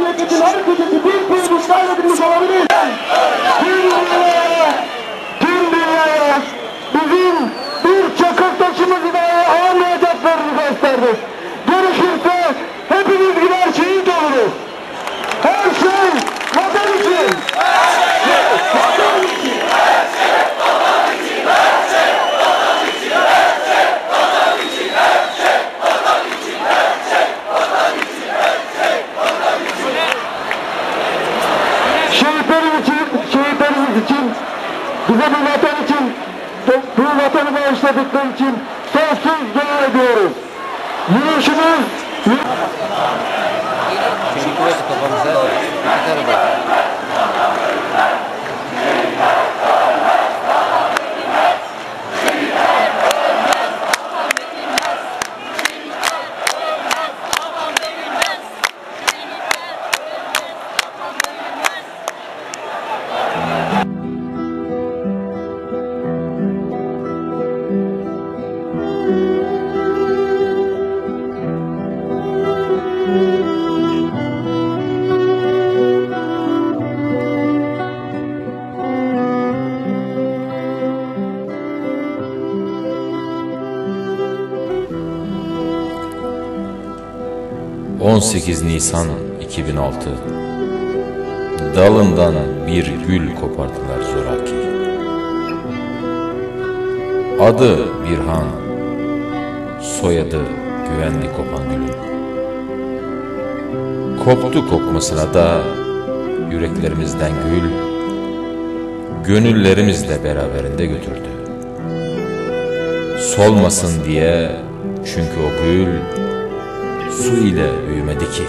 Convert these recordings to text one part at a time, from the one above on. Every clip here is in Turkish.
memleketin hareketi bir köyümüz kaybedilmiş olabilir. Tüm dünyaya bizim bir çakıl taşımızı dahi alamayacaklarını gösterdi. Gerekirse hepimiz gider şehit oluruz. Her şey vatan için. Her şey vatan için. Her şey vatan için. Her şey vatan için. Her şey vatan için. Her şey vatan için. Her şey vatan için. Her şey vatan için. Şehitlerimiz için, bize bu vatan için, bu vatanı bağışladıkları için sonsuz dua ediyoruz. Yürüyüşümüz... Çekiyoruz kafamıza. Bir tarafa. ...18 Nisan 2006... ...dalından bir gül kopardılar zoraki. Adı Birhan, soyadı güvenli kopan gülün. Koptu kopmasına da yüreklerimizden gül, gönüllerimizle beraberinde götürdü. Solmasın diye, çünkü o gül su ile büyümedi ki.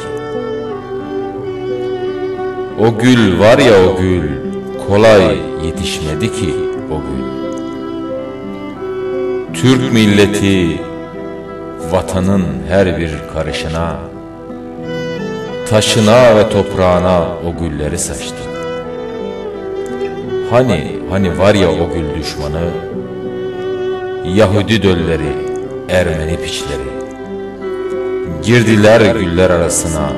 O gül var ya, o gül kolay yetişmedi ki o gül. Türk milleti vatanın her bir karışına, taşına ve toprağına o gülleri saçtı. Hani var ya o gül düşmanı, Yahudi dölleri, Ermeni piçleri, girdiler güller arasına.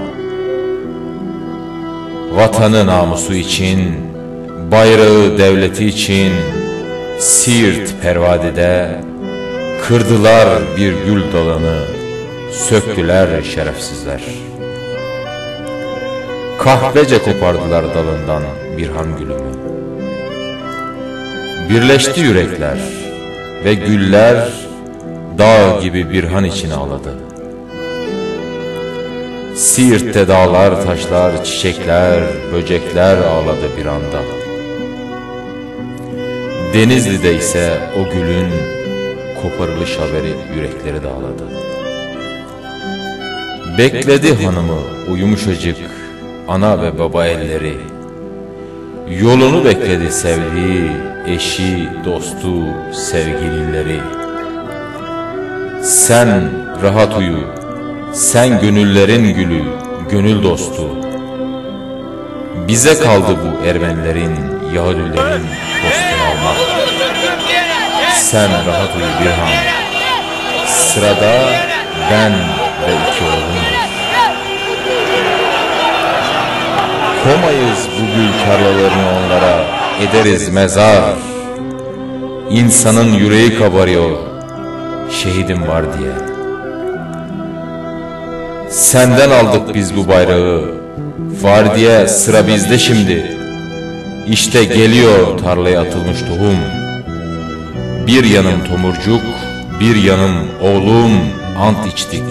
Vatanı namusu için, bayrağı devleti için, Siirt Pervadi'de kırdılar bir gül dalını, söktüler şerefsizler. Kahvece kopardılar dalından Birhan gülümü. Birleşti yürekler ve güller dağ gibi Birhan için ağladı. Siirt'te dağlar, taşlar, çiçekler, böcekler ağladı bir anda. Denizli'de ise o gülün koparılış haberi yürekleri dağladı. Bekledi hanımı o yumuşacık ana ve baba elleri. Yolunu bekledi sevdiği eşi, dostu, sevgilileri. Sen rahat uyu, sen gönüllerin gülü, gönül dostu. Bize kaldı bu Ermenilerin, Yahudilerin postunu almak. Sen rahat uyu Birhan. Sırada ben ve iki oğlum var. Komayız bu gül tarlalarını onlara, ederiz mezar. İnsanın yüreği kabarıyor, şehidim var diye. Senden aldık biz bu bayrağı, var diye sıra bizde şimdi. İşte geliyor tarlaya atılmış tohum. Bir yanım tomurcuk, bir yanım oğlum, ant içtik.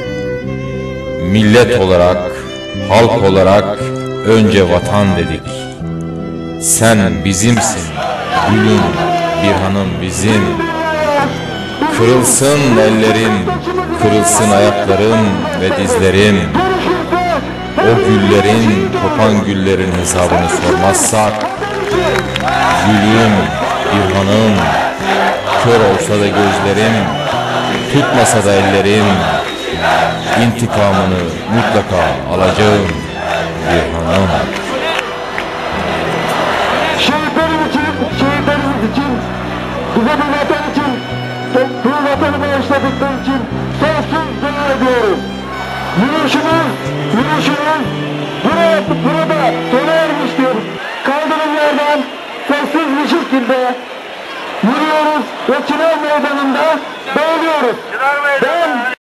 Millet olarak, halk olarak önce vatan dedik. Sen bizimsin, gülüm, Birhan'ım bizim. Kırılsın ellerin, kırılsın ayakların ve dizlerin. O güllerin, kopan güllerin hesabını sormazsak, gülüm, Birhan'ım, kör olsa da gözlerim, tutmasa da ellerim, intikamını mutlaka alacağım Birhan'ım. Şehitlerimiz için, bize bu vatan için, bu vatanı bağışladıkları için sonsuz dua ediyoruz. Yürüyüşümüz buraya sona ermiştir. Kaldığımız yerden sessiz bir şekilde yürüyoruz ve Çınar Meydanı'nda dağılıyoruz. Ben